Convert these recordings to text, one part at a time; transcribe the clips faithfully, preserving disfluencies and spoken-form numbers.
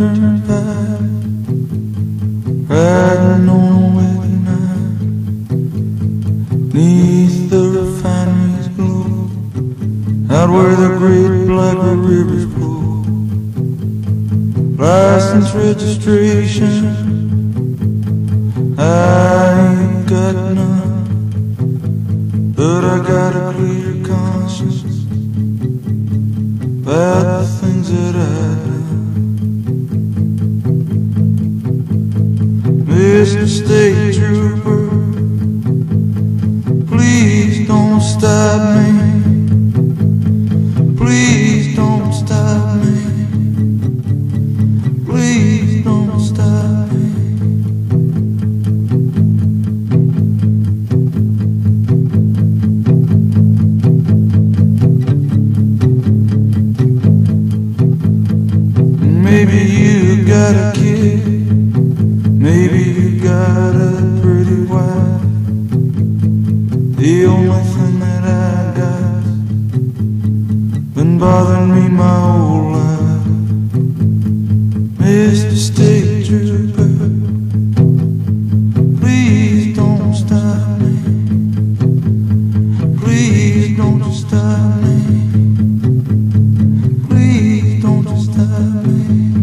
turnpike, riding on a wagon night, neath the refinery's glow, out where the great black rivers flow. License registration, I ain't got none, but I got a clear conscience about the things that I've done. Mister State Trooper, please don't stop me. Please don't stop me. Please don't stop me. Maybe you got a kid, maybe you got a pretty wife. The only thing that I got been bothering me my whole life. Mister State Trooper, please don't stop me. Please don't you stop me. Please don't you stop me.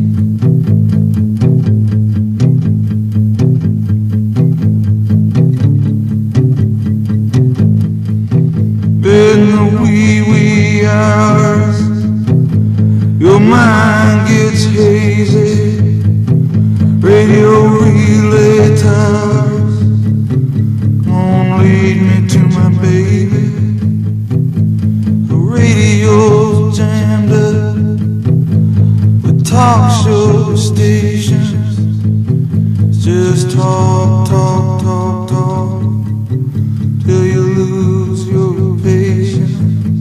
In the wee wee hours, your mind gets hazy. Radio relay towers, come on, lead me to my baby. The radio's jammed up with talk show stations. It's just talk, talk, talk, talk till you lose your patience.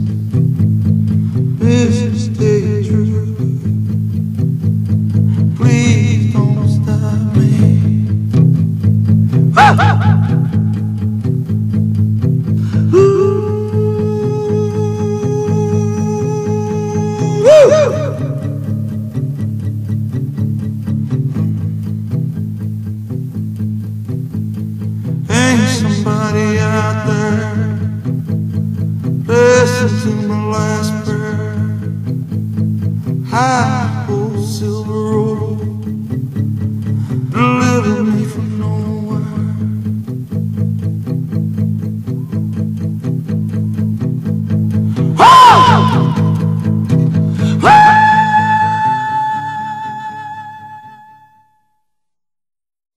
Mister State Trooper, please don't stop me. Ah! Ain't somebody out there listen to my last prayer? Hi.